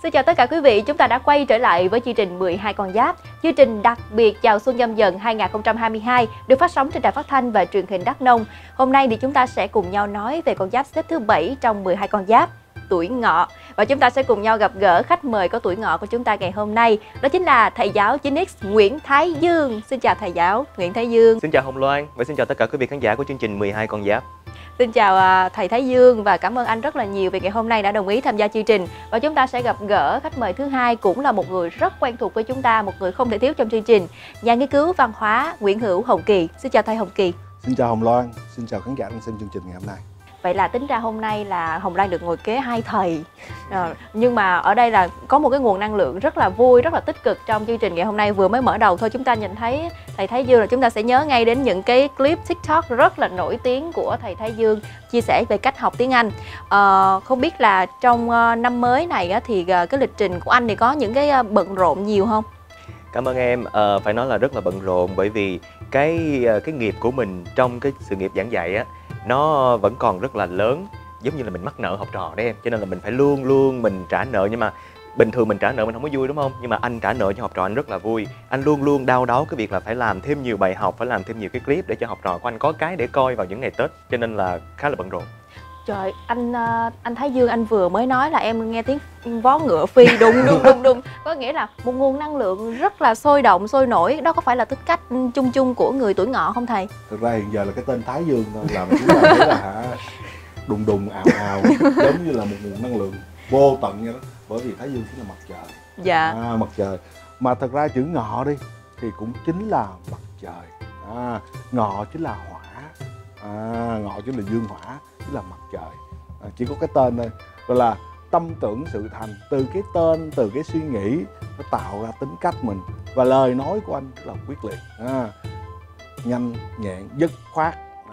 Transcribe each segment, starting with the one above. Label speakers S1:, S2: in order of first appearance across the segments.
S1: Xin chào tất cả quý vị, chúng ta đã quay trở lại với chương trình 12 con giáp. Chương trình đặc biệt chào xuân Nhâm Dần 2022 được phát sóng trên đài phát thanh và truyền hình Đắk Nông. Hôm nay thì chúng ta sẽ cùng nhau nói về con giáp xếp thứ 7 trong 12 con giáp, tuổi Ngọ. Và chúng ta sẽ cùng nhau gặp gỡ khách mời có tuổi Ngọ của chúng ta ngày hôm nay. Đó chính là thầy giáo 9X Nguyễn Thái Dương. Xin chào thầy giáo Nguyễn Thái Dương.
S2: Xin chào Hồng Loan và xin chào tất cả quý vị khán giả của chương trình 12 con giáp.
S1: Xin chào thầy Thái Dương và cảm ơn anh rất là nhiều vì ngày hôm nay đã đồng ý tham gia chương trình. Và chúng ta sẽ gặp gỡ khách mời thứ hai, cũng là một người rất quen thuộc với chúng ta, một người không thể thiếu trong chương trình, nhà nghiên cứu văn hóa Nguyễn Hữu Hồng Kỳ. Xin chào thầy Hồng Kỳ.
S3: Xin chào Hồng Loan, xin chào khán giả đang xem chương trình ngày hôm nay.
S1: Vậy là tính ra hôm nay là Hồng Loan được ngồi kế hai thầy. Nhưng mà ở đây là có một cái nguồn năng lượng rất là vui, rất là tích cực trong chương trình ngày hôm nay. Vừa mới mở đầu thôi chúng ta nhìn thấy thầy Thái Dương là chúng ta sẽ nhớ ngay đến những cái clip TikTok rất là nổi tiếng của thầy Thái Dương chia sẻ về cách học tiếng Anh. Không biết là trong năm mới này thì cái lịch trình của anh thì có những cái bận rộn nhiều không?
S2: Cảm ơn em. Phải nói là rất là bận rộn bởi vì cái nghiệp của mình trong cái sự nghiệp giảng dạy á, nó vẫn còn rất là lớn, giống như là mình mắc nợ học trò đấy em, cho nên là mình phải luôn luôn mình trả nợ. Nhưng mà bình thường mình trả nợ mình không có vui đúng không, nhưng mà anh trả nợ cho học trò anh rất là vui. Anh luôn luôn đau đáu cái việc là phải làm thêm nhiều bài học, phải làm thêm nhiều cái clip để cho học trò của anh có cái để coi vào những ngày Tết, cho nên là khá là bận rộn.
S1: Trời, anh Thái Dương, anh vừa mới nói là em nghe tiếng vó ngựa phi đùng đùng đùng đùng, có nghĩa là một nguồn năng lượng rất là sôi động, sôi nổi. Đó có phải là tính cách chung chung của người tuổi Ngọ không thầy?
S3: Thực ra hiện giờ là cái tên Thái Dương thôi làm chúng ta thấy là đùng đùng ào ào, giống như là một nguồn năng lượng vô tận vậy đó. Bởi vì Thái Dương chính là mặt trời.
S1: Dạ.
S3: Mặt trời. Mà thật ra chữ Ngọ đi thì cũng chính là mặt trời. Ngọ chính là hỏa. Ngọ chính là dương hỏa, chính là mặt trời. Chỉ có cái tên thôi. Rồi là tâm tưởng sự thành, từ cái tên, từ cái suy nghĩ nó tạo ra tính cách mình. Và lời nói của anh rất là quyết liệt, nhanh nhẹn, dứt khoát.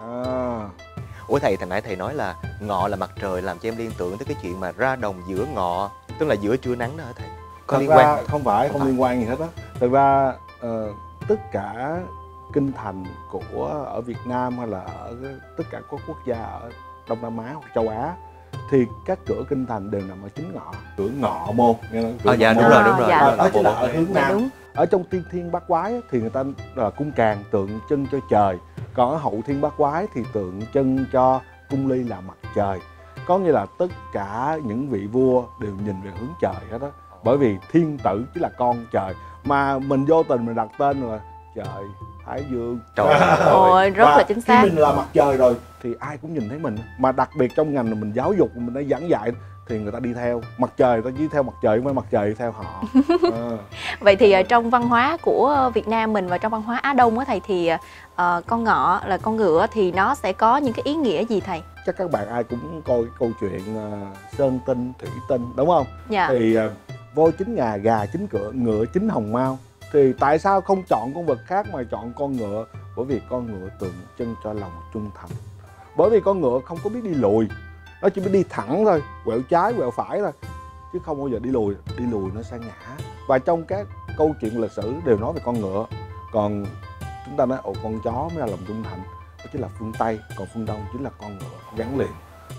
S2: Ủa thầy, hồi nãy thầy nói là Ngọ là mặt trời, làm cho em liên tưởng tới cái chuyện mà ra đồng giữa ngọ, tức là giữa trưa nắng đó hả thầy? Có liên quan
S3: không phải liên quan gì hết á. Thực ra tất cả kinh thành của ở Việt Nam hay là ở tất cả các quốc gia ở Đông Nam Á hoặc châu Á thì các cửa kinh thành đều nằm ở chính ngọ, cửa Ngọ Môn.
S2: Dạ đúng rồi.
S1: Dạ.
S3: Đó chính là ở hướng nam.
S1: Đúng.
S3: Ở trong tiên thiên bát quái thì người ta là cung Càn tượng trưng cho trời, còn ở hậu thiên bát quái thì tượng trưng cho cung Ly là mặt trời. Có nghĩa là tất cả những vị vua đều nhìn về hướng trời hết đó. Bởi vì thiên tử chính là con trời, mà mình vô tình mình đặt tên là trời Thái Dương.
S2: Trời ơi,
S1: rất là chính xác.
S3: Khi mình là mặt trời rồi thì ai cũng nhìn thấy mình. Mà đặc biệt trong ngành mình giáo dục, mình đã giảng dạy thì người ta đi theo mặt trời, người ta chỉ theo mặt trời, không phải mặt trời đi theo họ.
S1: Vậy thì trong văn hóa của Việt Nam mình và trong văn hóa Á Đông á thầy, thì con ngọ là con ngựa thì nó sẽ có những cái ý nghĩa gì thầy?
S3: Chắc các bạn ai cũng coi câu chuyện Sơn Tinh, Thủy Tinh đúng không?
S1: Dạ.
S3: Thì voi chính ngà, gà chính cửa, ngựa chính hồng mao. Thì tại sao không chọn con vật khác mà chọn con ngựa? Bởi vì con ngựa tượng trưng cho lòng trung thành. Bởi vì con ngựa không có biết đi lùi, nó chỉ biết đi thẳng thôi, quẹo trái quẹo phải thôi, chứ không bao giờ đi lùi nó sẽ ngã. Và trong các câu chuyện lịch sử đều nói về con ngựa. Còn chúng ta nói con chó mới là lòng trung thành, đó chính là phương Tây, còn phương Đông chính là con ngựa gắn liền.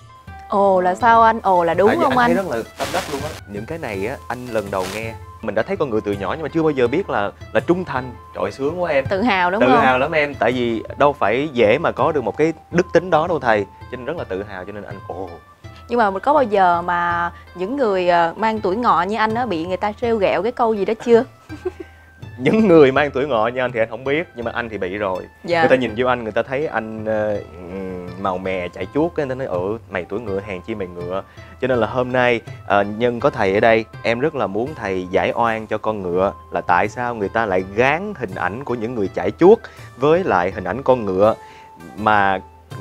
S1: Ồ là sao anh? Ồ là đúng không anh?
S2: Thấy rất là tâm đắc luôn á. Những cái này á anh lần đầu nghe. Mình đã thấy con ngựa từ nhỏ nhưng mà chưa bao giờ biết là trung thành. Trời, sướng quá em.
S1: Tự hào đúng không?
S2: Tự hào lắm em, tại vì đâu phải dễ mà có được một cái đức tính đó đâu thầy. Cho nên rất là tự hào, cho nên anh
S1: Nhưng mà có bao giờ mà những người mang tuổi Ngọ như anh á bị người ta trêu ghẹo cái câu gì đó chưa?
S2: Những người mang tuổi Ngọ như anh thì anh không biết, nhưng mà anh thì bị rồi.
S1: Dạ.
S2: Người ta nhìn vô anh, người ta thấy anh màu mè chạy chuốt, cái người ta nói mày tuổi ngựa, hèn chi mày ngựa. Cho nên là hôm nay nhân có thầy ở đây, em rất là muốn thầy giải oan cho con ngựa là tại sao người ta lại gán hình ảnh của những người chạy chuốt với lại hình ảnh con ngựa. Mà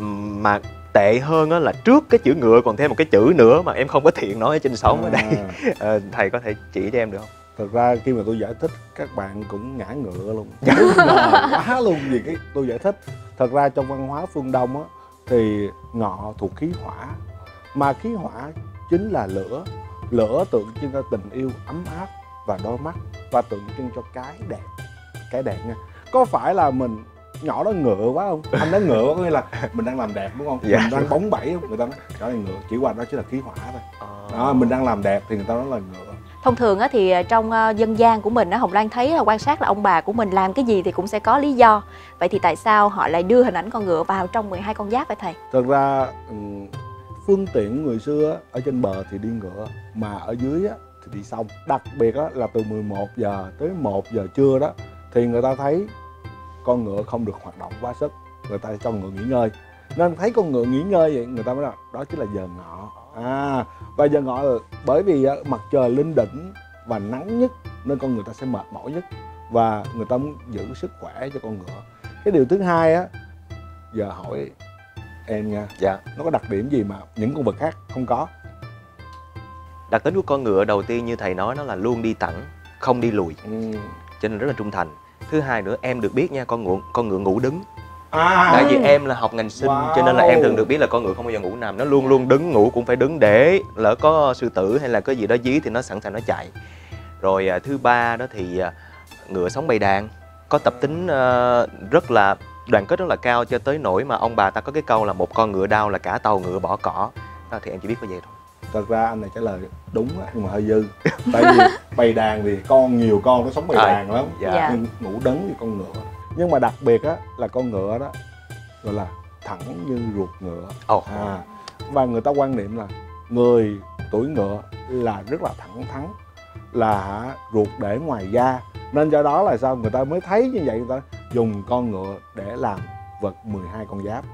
S2: tệ hơn á là trước cái chữ ngựa còn thêm một cái chữ nữa mà em không có tiện nói ở trên sóng ở đây. Thầy có thể chỉ cho em được không?
S3: Thật ra khi mà tôi giải thích các bạn cũng ngã ngựa luôn, quá luôn vì cái tôi giải thích. Thật ra trong văn hóa phương Đông á thì ngọ thuộc khí hỏa, mà khí hỏa chính là lửa. Lửa tượng trưng cho tình yêu ấm áp và đôi mắt, và tượng trưng cho cái đẹp nha. Có phải là mình nhỏ đó ngựa quá không? Anh nói ngựa quá có nghĩa là mình đang làm đẹp đúng không?
S2: Dạ.
S3: Mình đang bóng bẩy không? Người ta nói đó là ngựa, chỉ qua đó chỉ là khí hỏa thôi. Đó, mình đang làm đẹp thì người ta nói là ngựa.
S1: Thông thường á, thì trong dân gian của mình á, Hồng Loan thấy là quan sát là ông bà của mình làm cái gì thì cũng sẽ có lý do. Vậy thì tại sao họ lại đưa hình ảnh con ngựa vào trong 12 con giáp vậy thầy?
S3: Thật ra phương tiện người xưa á, ở trên bờ thì đi ngựa, mà ở dưới á, thì đi sông. Đặc biệt á, là từ 11 giờ tới 1 giờ trưa đó thì người ta thấy con ngựa không được hoạt động quá sức, người ta cho ngựa nghỉ ngơi. Nên thấy con ngựa nghỉ ngơi vậy người ta mới nói đó chính là giờ ngọ. Và giờ ngọ là bởi vì mặt trời lên đỉnh và nắng nhất nên con người ta sẽ mệt mỏi nhất, và người ta muốn giữ sức khỏe cho con ngựa. Cái điều thứ hai á, giờ hỏi em nha,
S2: Dạ.
S3: nó có đặc điểm gì mà những con vật khác không có?
S2: Đặc tính của con ngựa đầu tiên như thầy nói, nó là luôn đi thẳng, không đi lùi, cho nên rất là trung thành. Thứ hai nữa, em được biết nha, con ngựa ngủ đứng. Tại vì em là học ngành sinh, cho nên là em thường được biết là con ngựa không bao giờ ngủ nằm, nó luôn luôn đứng, ngủ cũng phải đứng để lỡ có sư tử hay là có gì đó dí thì nó sẵn sàng nó chạy. Rồi thứ ba đó thì ngựa sống bầy đàn, có tập tính rất là đoàn kết rất là cao, cho tới nỗi mà ông bà ta có cái câu là một con ngựa đau là cả tàu ngựa bỏ cỏ. Đó, thì em chỉ biết có vậy thôi.
S3: Thật ra anh này trả lời đúng á, nhưng mà hơi dư. Tại vì bầy đàn thì nhiều con nó sống bầy đàn lắm.
S2: Dạ.
S3: Nhưng ngủ đấng thì con ngựa. Nhưng mà đặc biệt á là con ngựa đó gọi là thẳng như ruột ngựa. Và người ta quan niệm là người tuổi ngựa là rất là thẳng thắn, là ruột để ngoài da. Nên do đó là sao người ta mới thấy như vậy, người ta dùng con ngựa để làm vật 12 con giáp.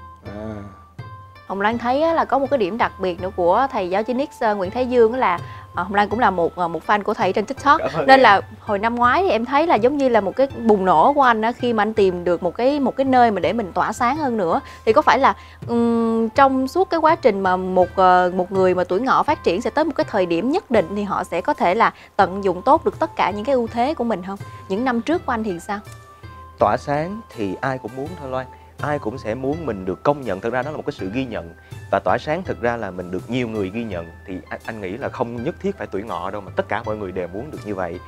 S1: Hồng Loan thấy á, là có một cái điểm đặc biệt nữa của thầy giáo chính Nguyễn Thái Dương, đó là Hồng Loan cũng là một fan của thầy trên TikTok, nên là hồi năm ngoái thì em thấy là giống như là một cái bùng nổ của anh á, khi mà anh tìm được một cái nơi mà để mình tỏa sáng hơn nữa. Thì có phải là trong suốt cái quá trình mà một người mà tuổi ngọ phát triển sẽ tới một cái thời điểm nhất định thì họ sẽ có thể là tận dụng tốt được tất cả những cái ưu thế của mình không? Những năm trước của anh thì sao?
S2: Tỏa sáng thì ai cũng muốn thôi Loan, ai cũng sẽ muốn mình được công nhận. Thực ra đó là một cái sự ghi nhận, và tỏa sáng thực ra là mình được nhiều người ghi nhận. Thì anh nghĩ là không nhất thiết phải tuổi ngọ đâu, mà tất cả mọi người đều muốn được như vậy.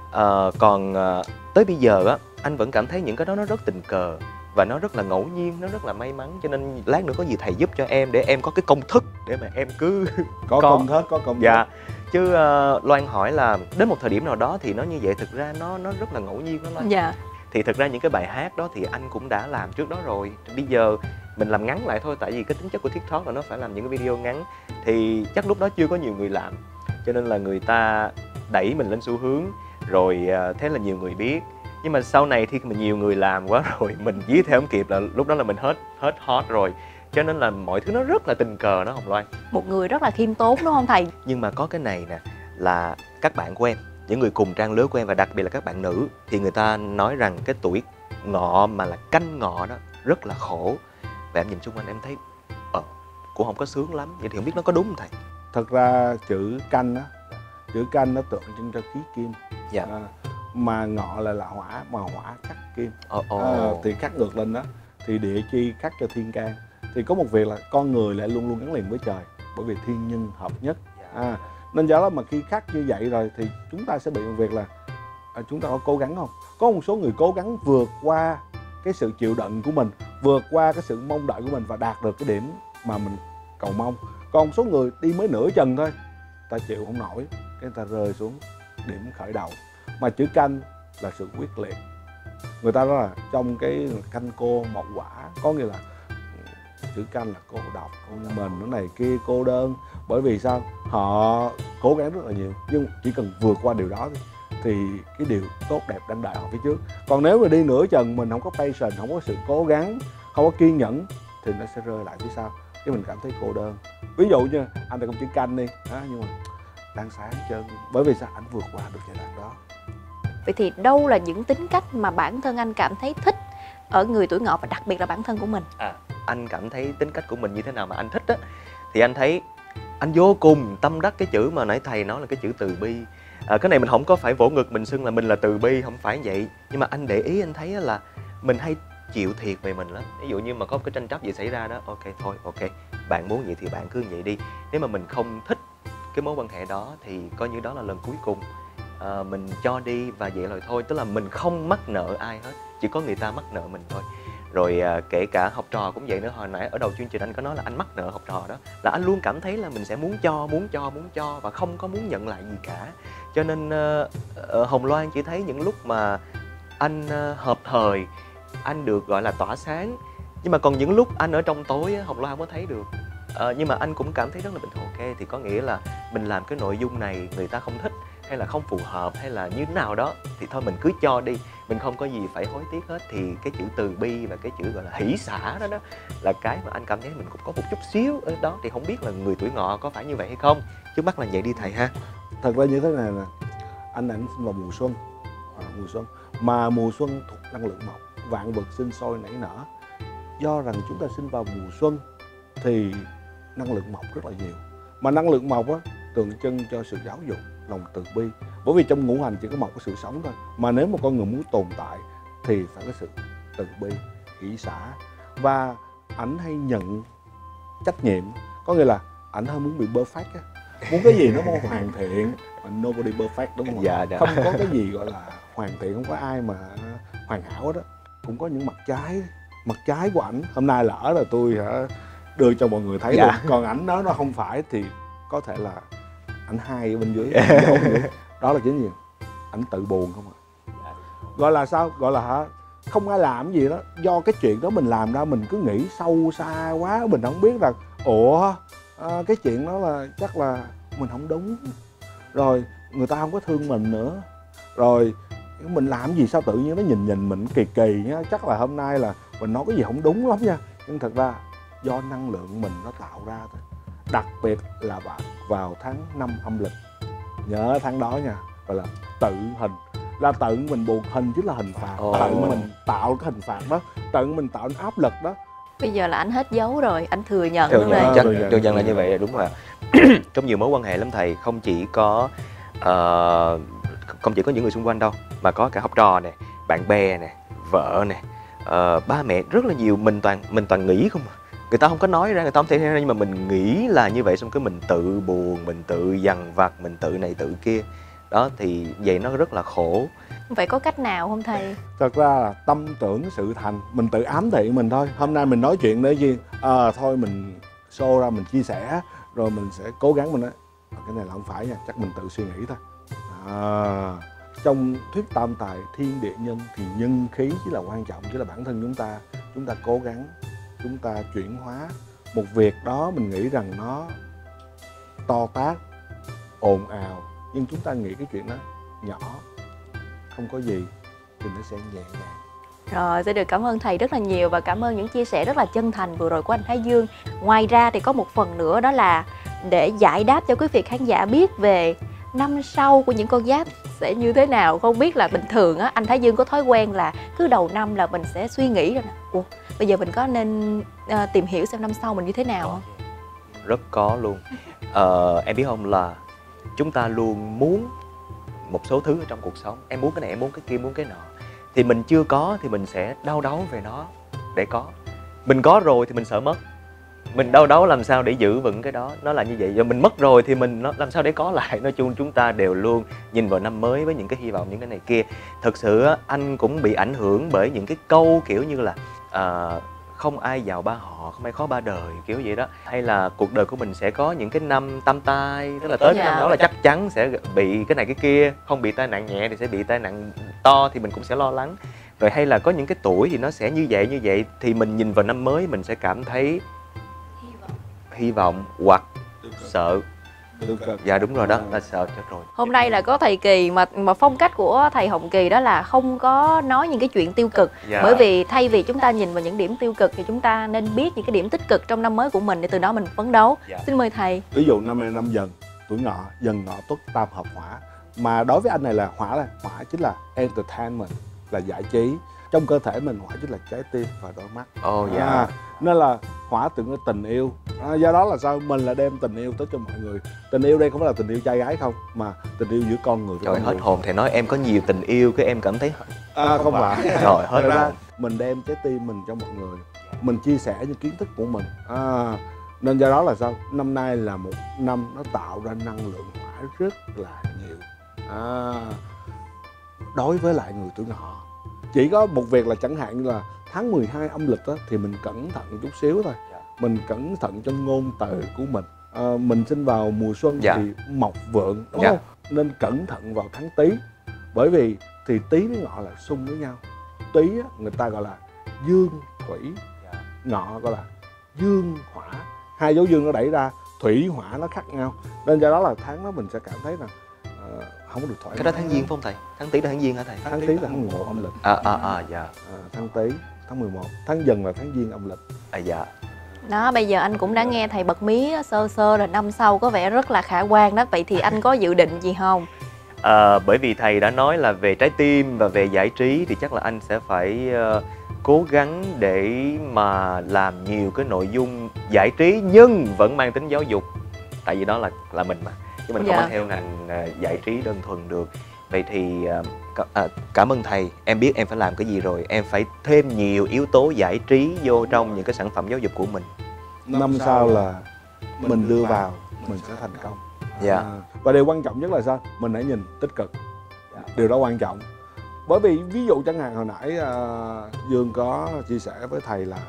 S2: Còn tới bây giờ á, anh vẫn cảm thấy những cái đó nó rất tình cờ và nó rất là ngẫu nhiên, nó rất là may mắn. Cho nên lát nữa có gì thầy giúp cho em để em có cái công thức để mà em cứ
S3: có công thức.
S2: Dạ. Chứ Loan hỏi là đến một thời điểm nào đó thì nó như vậy, thực ra nó rất là ngẫu nhiên đó Loan.
S1: Dạ.
S2: Thì thực ra những cái bài hát đó thì anh cũng đã làm trước đó rồi. Bây giờ mình làm ngắn lại thôi, tại vì cái tính chất của TikTok là nó phải làm những cái video ngắn. Thì chắc lúc đó chưa có nhiều người làm, cho nên là người ta đẩy mình lên xu hướng. Rồi thế là nhiều người biết. Nhưng mà sau này khi mà nhiều người làm quá rồi, mình dí theo không kịp, là lúc đó là mình hết hot rồi. Cho nên là mọi thứ nó rất là tình cờ đó Hồng Loan.
S1: Một người rất là khiêm tốn đúng không thầy?
S2: Nhưng mà có cái này nè, là các bạn của em, những người cùng trang lứa của em, và đặc biệt là các bạn nữ, thì người ta nói rằng cái tuổi ngọ mà là canh ngọ đó rất là khổ. Và em nhìn xung quanh em thấy cũng không có sướng lắm. Vậy thì không biết nó có đúng không thầy?
S3: Thật ra chữ canh nó tượng trưng cho khí kim.
S2: Dạ.
S3: Mà ngọ là hỏa, mà hỏa khắc kim. Thì khắc ngược lên đó, thì địa chi khắc cho thiên can. Thì có một việc là con người lại luôn luôn gắn liền với trời, bởi vì thiên nhân hợp nhất. Nên do đó mà khi khắc như vậy rồi thì chúng ta sẽ bị một việc là chúng ta có cố gắng không? Có một số người cố gắng vượt qua cái sự chịu đựng của mình, vượt qua cái sự mong đợi của mình và đạt được cái điểm mà mình cầu mong. Còn một số người đi mới nửa chừng thôi, ta chịu không nổi, cái ta rơi xuống điểm khởi đầu. Mà chữ canh là sự quyết liệt. Người ta nói là trong cái canh cô mậu quả, có nghĩa là chữ canh là cô độc, con mình nó này kia, cô đơn. Bởi vì sao? Họ cố gắng rất là nhiều, nhưng chỉ cần vượt qua điều đó thì cái điều tốt đẹp đang đợi họ phía trước. Còn nếu mà đi nửa chừng, mình không có patience, không có sự cố gắng, không có kiên nhẫn, thì nó sẽ rơi lại phía sau, cái mình cảm thấy cô đơn. Ví dụ như anh thì cũng chữ canh đi, nhưng mà đang sáng chân. Bởi vì sao? Anh vượt qua được giai đoạn đó.
S1: Vậy thì đâu là những tính cách mà bản thân anh cảm thấy thích ở người tuổi ngọ, và đặc biệt là bản thân của mình?
S2: Anh cảm thấy tính cách của mình như thế nào mà anh thích á, thì anh thấy anh vô cùng tâm đắc cái chữ mà nãy thầy nói là cái chữ từ bi. Cái này mình không có phải vỗ ngực mình xưng là mình là từ bi, không phải vậy. Nhưng mà anh để ý anh thấy là mình hay chịu thiệt về mình lắm. Ví dụ như mà có một cái tranh chấp gì xảy ra đó, ok, bạn muốn vậy thì bạn cứ vậy đi. Nếu mà mình không thích cái mối quan hệ đó thì coi như đó là lần cuối cùng. Mình cho đi và vậy rồi thôi. Tức là mình không mắc nợ ai hết, chỉ có người ta mắc nợ mình thôi. Rồi kể cả học trò cũng vậy nữa. Hồi nãy ở đầu chương trình anh có nói là anh mắc nợ học trò đó, là anh luôn cảm thấy là mình sẽ muốn cho và không có muốn nhận lại gì cả. Cho nên Hồng Loan chỉ thấy những lúc mà anh hợp thời, anh được gọi là tỏa sáng. Nhưng mà còn những lúc anh ở trong tối Hồng Loan không có thấy được. Nhưng mà anh cũng cảm thấy rất là bình thường. Ok, thì có nghĩa là mình làm cái nội dung này người ta không thích, hay là không phù hợp, hay là như thế nào đó, thì thôi mình cứ cho đi, mình không có gì phải hối tiếc hết. Thì cái chữ từ bi và cái chữ gọi là hỷ xả đó là cái mà anh cảm thấy mình cũng có một chút xíu ở đó. Thì không biết là người tuổi Ngọ có phải như vậy hay không. Trước mắt là vậy đi thầy ha.
S3: Thật ra như thế này nè, anh sinh vào mùa xuân, mùa xuân mà mùa xuân thuộc năng lượng mộc, vạn vật sinh sôi nảy nở. Do rằng chúng ta sinh vào mùa xuân thì năng lượng mộc rất là nhiều, mà năng lượng mộc á tượng trưng cho sự giáo dục, lòng từ bi. Bởi vì trong ngũ hành chỉ có một cái sự sống thôi, mà nếu mà con người muốn tồn tại thì phải có sự từ bi, hỷ xả. Và ảnh hay nhận trách nhiệm, có nghĩa là ảnh hơi muốn bị perfect á, muốn cái gì nó mau hoàn thiện, mà nobody perfect, đúng không?
S2: Dạ,
S3: không có cái gì gọi là hoàn thiện, không có ai mà hoàn hảo hết á. Cũng có những mặt trái của ảnh. Hôm nay lỡ là tôi đưa cho mọi người thấy luôn. Còn ảnh nó không phải thì có thể là ảnh hai ở bên dưới. Đó là chính gì? Ảnh tự buồn không ạ? Gọi là sao? Gọi là không ai làm gì đó. Do cái chuyện đó mình làm ra mình cứ nghĩ sâu xa quá, mình không biết là cái chuyện đó là chắc là mình không đúng, rồi người ta không có thương mình nữa, rồi mình làm gì sao tự nhiên nó nhìn mình kỳ kỳ nhá. Chắc là hôm nay là mình nói cái gì không đúng lắm nha, nhưng thật ra do năng lượng mình nó tạo ra thôi. Đặc biệt là vào tháng 5 âm lịch, nhớ tháng đó nha, gọi là tự hình, là tự mình buộc hình chứ là hình phạt. Tự mình tạo cái hình phạt đó, tự mình tạo áp lực đó.
S1: Bây giờ là anh hết giấu rồi, anh thừa nhận
S2: thừa
S1: rồi.
S2: nhận là như vậy, đúng rồi. Trong nhiều mối quan hệ lắm thầy, không chỉ có những người xung quanh đâu, mà có cả học trò nè, bạn bè nè, vợ nè, ba mẹ, rất là nhiều. Mình toàn nghĩ không à. Người ta không có nói ra, người ta không thể ra, nhưng mà mình nghĩ là như vậy, xong cái mình tự buồn, mình tự dằn vặt, mình tự này tự kia. Đó thì vậy nó rất là khổ.
S1: Vậy có cách nào không thầy?
S3: Thật ra là tâm tưởng sự thành, mình tự ám thị mình thôi. Hôm nay mình nói chuyện để gì? Thôi mình show ra, mình chia sẻ, rồi mình sẽ cố gắng mình nói cái này là không phải nha, chắc mình tự suy nghĩ thôi. Trong thuyết tam tài thiên địa nhân thì nhân khí chỉ là quan trọng, chỉ là bản thân chúng ta cố gắng, chúng ta chuyển hóa một việc đó. Mình nghĩ rằng nó to tát, ồn ào, nhưng chúng ta nghĩ cái chuyện đó nhỏ, không có gì thì nó sẽ nhẹ nhàng.
S1: Rồi, sẽ được cảm ơn thầy rất là nhiều và cảm ơn những chia sẻ rất là chân thành vừa rồi của anh Thái Dương. Ngoài ra thì có một phần nữa, đó là để giải đáp cho quý vị khán giả biết về năm sau của những con giáp sẽ như thế nào. Không biết là bình thường á, anh Thái Dương có thói quen là cứ đầu năm là mình sẽ suy nghĩ rồi nè, bây giờ mình có nên tìm hiểu xem năm sau mình như thế nào không?
S2: Rất có luôn. Em biết không, là chúng ta luôn muốn một số thứ ở trong cuộc sống. Em muốn cái này, em muốn cái kia, muốn cái nọ. Thì mình chưa có thì mình sẽ đau đấu về nó để có. Mình có rồi thì mình sợ mất. Mình đau đấu làm sao để giữ vững cái đó. Nó là như vậy. Rồi mình mất rồi thì mình làm sao để có lại. Nói chung chúng ta đều luôn nhìn vào năm mới với những cái hy vọng, những cái này kia. Thực sự anh cũng bị ảnh hưởng bởi những cái câu kiểu như là không ai giàu ba họ, không ai khó ba đời, kiểu vậy đó. Hay là cuộc đời của mình sẽ có những cái năm tam tai, tức là tới cái năm đó là chắc chắn sẽ bị cái này cái kia. Không bị tai nạn nhẹ thì sẽ bị tai nạn to, thì mình cũng sẽ lo lắng. Rồi hay là có những cái tuổi thì nó sẽ như vậy, thì mình nhìn vào năm mới mình sẽ cảm thấy hy vọng hoặc sợ. Dạ đúng rồi đó, là sợ chết rồi.
S1: Hôm nay là có thầy Kỳ mà phong cách của thầy Hồng Kỳ đó là không có nói những cái chuyện tiêu cực. Bởi vì thay vì chúng ta nhìn vào những điểm tiêu cực thì chúng ta nên biết những cái điểm tích cực trong năm mới của mình để từ đó mình phấn đấu. Xin mời thầy.
S3: Ví dụ năm nay năm Dần, tuổi Ngọ, Dần Ngọ Tuất tam hợp hỏa. Mà đối với anh này là hỏa chính là entertainment, là giải trí. Trong cơ thể mình hỏa chính là trái tim và đôi mắt. Nên là hỏa tượng cái tình yêu. Do đó là sao? Mình là đem tình yêu tới cho mọi người. Tình yêu đây không phải là tình yêu trai gái không, mà tình yêu giữa con người với
S2: trời, hết hồn. Thầy nói em có nhiều tình yêu, cái em cảm thấy
S3: không phải.
S2: Rồi hết ra
S3: mình đem trái tim mình cho mọi người, mình chia sẻ những kiến thức của mình. Nên do đó là sao? Năm nay là một năm nó tạo ra năng lượng hỏa rất là nhiều. Đối với lại người tuổi Ngọ, chỉ có một việc là chẳng hạn như là tháng 12 âm lịch đó, thì mình cẩn thận chút xíu thôi. Mình cẩn thận trong ngôn từ của mình. Mình sinh vào mùa xuân thì mộc vượng, đúng không? nên cẩn thận vào tháng Tý. Bởi vì thì Tý với Ngọ là xung với nhau. Tý á, người ta gọi là dương thủy, Ngọ gọi là dương hỏa. Hai dấu dương nó đẩy ra, thủy hỏa nó khác nhau. Nên do đó là tháng đó mình sẽ cảm thấy là không có được thoải mái.
S2: Cái đó tháng Giêng phải không thầy? Tháng Tý là tháng Giêng hả thầy?
S3: Tháng Tý là tháng 11 âm lịch.
S2: Dạ.
S3: Tháng Tý, tháng 11, tháng Dần là tháng Giêng âm lịch.
S2: Dạ.
S1: Đó, bây giờ anh cũng đã nghe thầy bật mí sơ sơ rồi, năm sau có vẻ rất là khả quan đó. Vậy thì anh có dự định gì không?
S2: Bởi vì thầy đã nói là về trái tim và về giải trí thì chắc là anh sẽ phải cố gắng để mà làm nhiều cái nội dung giải trí nhưng vẫn mang tính giáo dục. Tại vì đó là mình mà, chứ mình không có theo ngành giải trí đơn thuần được. Vậy thì cảm ơn thầy, em biết em phải làm cái gì rồi. Em phải thêm nhiều yếu tố giải trí vô trong những cái sản phẩm giáo dục của mình.
S3: Năm sau là mình đưa vào, mình sẽ thành công.
S2: Dạ.
S3: Và điều quan trọng nhất là sao? Mình hãy nhìn tích cực. Điều đó quan trọng. Bởi vì ví dụ chẳng hạn hồi nãy Dương có chia sẻ với thầy là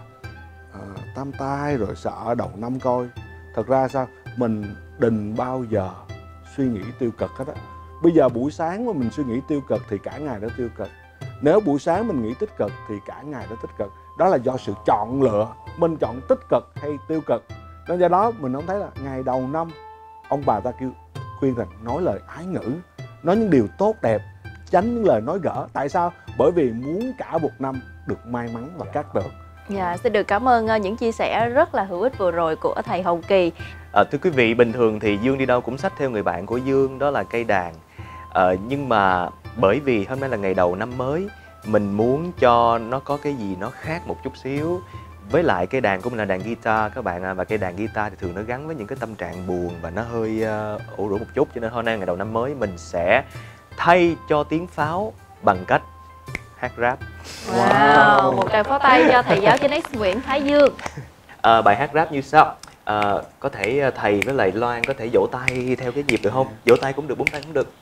S3: tam tai rồi sợ đầu năm coi. Thật ra sao? Mình đừng bao giờ suy nghĩ tiêu cực hết á. Bây giờ buổi sáng mà mình suy nghĩ tiêu cực thì cả ngày đó tiêu cực. Nếu buổi sáng mình nghĩ tích cực thì cả ngày đó tích cực. Đó là do sự chọn lựa. Mình chọn tích cực hay tiêu cực. Nên do đó mình không thấy là ngày đầu năm ông bà ta kêu khuyên rằng nói lời ái ngữ, nói những điều tốt đẹp, tránh những lời nói gỡ. Tại sao? Bởi vì muốn cả một năm được may mắn và cát tường.
S1: Dạ, xin được cảm ơn những chia sẻ rất là hữu ích vừa rồi của thầy Hồng Kỳ.
S2: Thưa quý vị, bình thường thì Dương đi đâu cũng xách theo người bạn của Dương, đó là cây đàn. Nhưng mà bởi vì hôm nay là ngày đầu năm mới, mình muốn cho nó có cái gì nó khác một chút xíu. Với lại cây đàn của mình là đàn guitar các bạn ạ. Và cây đàn guitar thì thường nó gắn với những cái tâm trạng buồn và nó hơi ủ rũ một chút. Cho nên hôm nay ngày đầu năm mới mình sẽ thay cho tiếng pháo bằng cách hát rap.
S1: Wow, một tràng pháo tay cho thầy giáo trên X Nguyễn Thái Dương.
S2: Bài hát rap như sau. Có thể thầy với lại Loan có thể vỗ tay theo cái nhịp được không? Vỗ tay cũng được, bốn tay cũng được.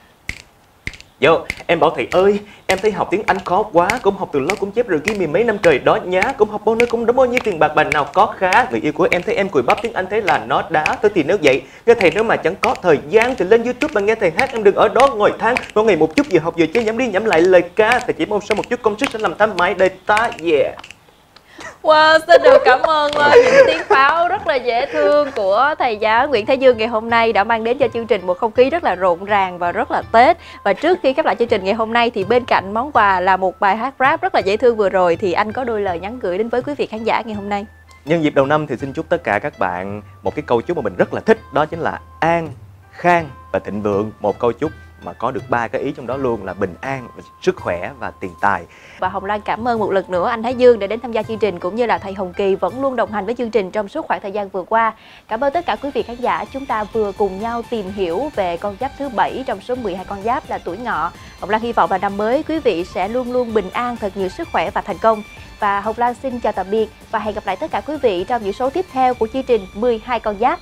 S2: Vô, em bảo thầy ơi, em thấy học tiếng Anh khó quá, cũng học từ lớp cũng chép rồi ghi mười mấy năm trời đó nhá, cũng học bao nơi cũng đóng bao nhiêu tiền bạc, bà nào có khá. Người yêu của em thấy em cùi bắp tiếng Anh thế là nó đá. Thôi thì nếu vậy, nghe thầy nếu mà chẳng có thời gian thì lên YouTube mà nghe thầy hát, em đừng ở đó ngồi than. Mỗi ngày một chút vừa học vừa chơi nhẩm đi nhẩm lại lời ca, thầy chỉ mong sau một chút công sức sẽ làm thay mãi đời ta. Yeah.
S1: Wow, xin được cảm ơn những tiếng pháo rất là dễ thương của thầy giáo Nguyễn Thái Dương ngày hôm nay đã mang đến cho chương trình một không khí rất là rộn ràng và rất là Tết. Và trước khi khép lại chương trình ngày hôm nay thì bên cạnh món quà là một bài hát rap rất là dễ thương vừa rồi thì anh có đôi lời nhắn gửi đến với quý vị khán giả ngày hôm nay.
S2: Nhân dịp đầu năm thì xin chúc tất cả các bạn một cái câu chúc mà mình rất là thích, đó chính là an, khang và thịnh vượng. Một câu chúc mà có được 3 cái ý trong đó luôn là bình an, sức khỏe và tiền tài.
S1: Và Hồng Loan cảm ơn một lần nữa anh Thái Dương đã đến tham gia chương trình, cũng như là thầy Hồng Kỳ vẫn luôn đồng hành với chương trình trong suốt khoảng thời gian vừa qua. Cảm ơn tất cả quý vị khán giả, chúng ta vừa cùng nhau tìm hiểu về con giáp thứ 7 trong số 12 con giáp là tuổi Ngọ. Hồng Loan hy vọng là năm mới quý vị sẽ luôn luôn bình an, thật nhiều sức khỏe và thành công. Và Hồng Loan xin chào tạm biệt và hẹn gặp lại tất cả quý vị trong những số tiếp theo của chương trình 12 con giáp.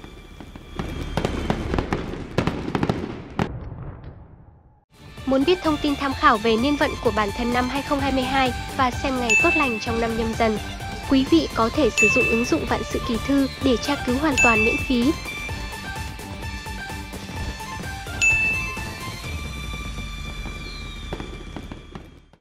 S4: Muốn biết thông tin tham khảo về niên vận của bản thân năm 2022 và xem ngày tốt lành trong năm Nhâm Dần, quý vị có thể sử dụng ứng dụng Vạn Sự Kỳ Thư để tra cứu hoàn toàn miễn phí.